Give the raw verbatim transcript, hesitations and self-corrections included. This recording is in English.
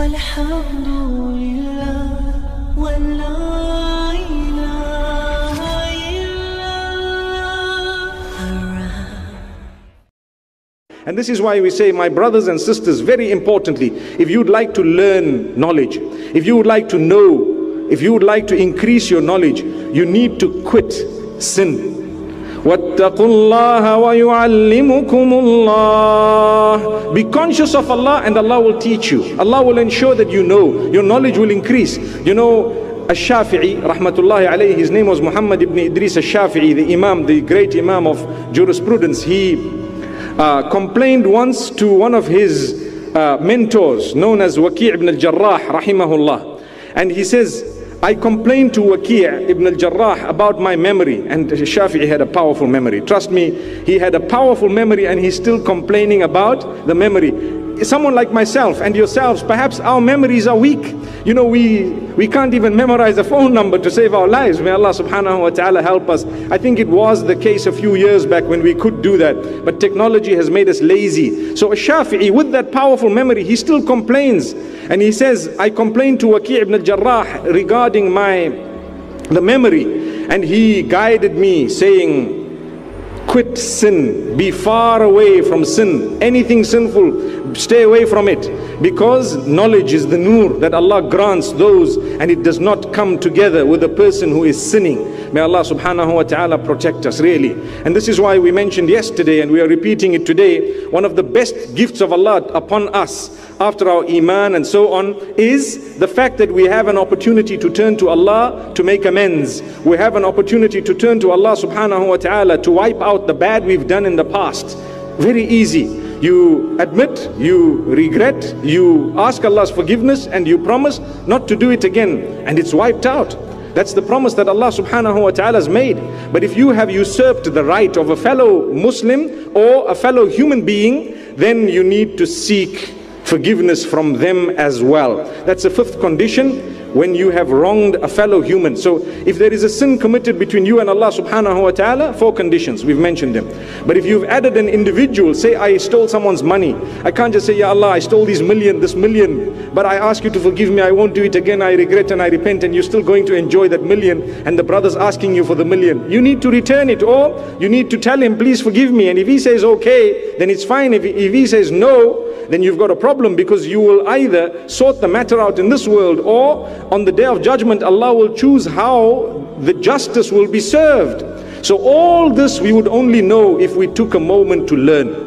Alhamdulillah wa la ilaha illallah. And this is why we say, my brothers and sisters, very importantly, if you'd like to learn knowledge, if you would like to know, if you would like to increase your knowledge, you need to quit sin. وَاتَّقُوا اللَّهَ وَيُعَلِّمُكُمُ اللَّهِ. Be conscious of Allah and Allah will teach you. Allah will ensure that you know. Your knowledge will increase. You know, Ash-Shafi'i, rahmatullahi alayhi, his name was Muhammad ibn Idris Ash-Shafi'i, the Imam, the great Imam of jurisprudence. He uh, complained once to one of his uh, mentors, known as Waki' ibn al-Jarrah, rahimahullah. And he says, I complained to Waki' ibn al-Jarrah about my memory, and Shafi'i had a powerful memory. Trust me, he had a powerful memory and he's still complaining about the memory. Someone like myself and yourselves, perhaps our memories are weak. You know, we we can't even memorize a phone number to save our lives. May Allah subhanahu wa ta'ala help us. I think it was the case a few years back when we could do that, but technology has made us lazy. So a Shafi'i with that powerful memory, he still complains. And he says, I complained to Waki' ibn al-Jarrah regarding my the memory, and he guided me saying, quit sin, be far away from sin, anything sinful, stay away from it, because knowledge is the nur that Allah grants those, and it does not come together with a person who is sinning. May Allah subhanahu wa ta'ala protect us, really. And this is why we mentioned yesterday, and we are repeating it today, one of the best gifts of Allah upon us after our iman and so on is the fact that we have an opportunity to turn to Allah to make amends. We have an opportunity to turn to Allah subhanahu wa ta'ala to wipe out the bad we've done in the past. Very easy. You admit, you regret, you ask Allah's forgiveness, and you promise not to do it again, and it's wiped out. That's the promise that Allah subhanahu wa ta'ala has made. But if you have usurped the right of a fellow Muslim or a fellow human being, then you need to seek forgiveness from them as well. That's the fifth condition, when you have wronged a fellow human. So if there is a sin committed between you and Allah subhanahu wa ta'ala, four conditions, we've mentioned them. But if you've added an individual, say I stole someone's money, I can't just say, Ya Allah, I stole these million, this million, but I ask you to forgive me, I won't do it again, I regret and I repent, and you're still going to enjoy that million, and the brother's asking you for the million. You need to return it, or you need to tell him, please forgive me, and if he says okay, then it's fine. If he, if he says no, then you've got a problem, because you will either sort the matter out in this world, or on the day of judgment Allah will choose how the justice will be served. So all this we would only know if we took a moment to learn.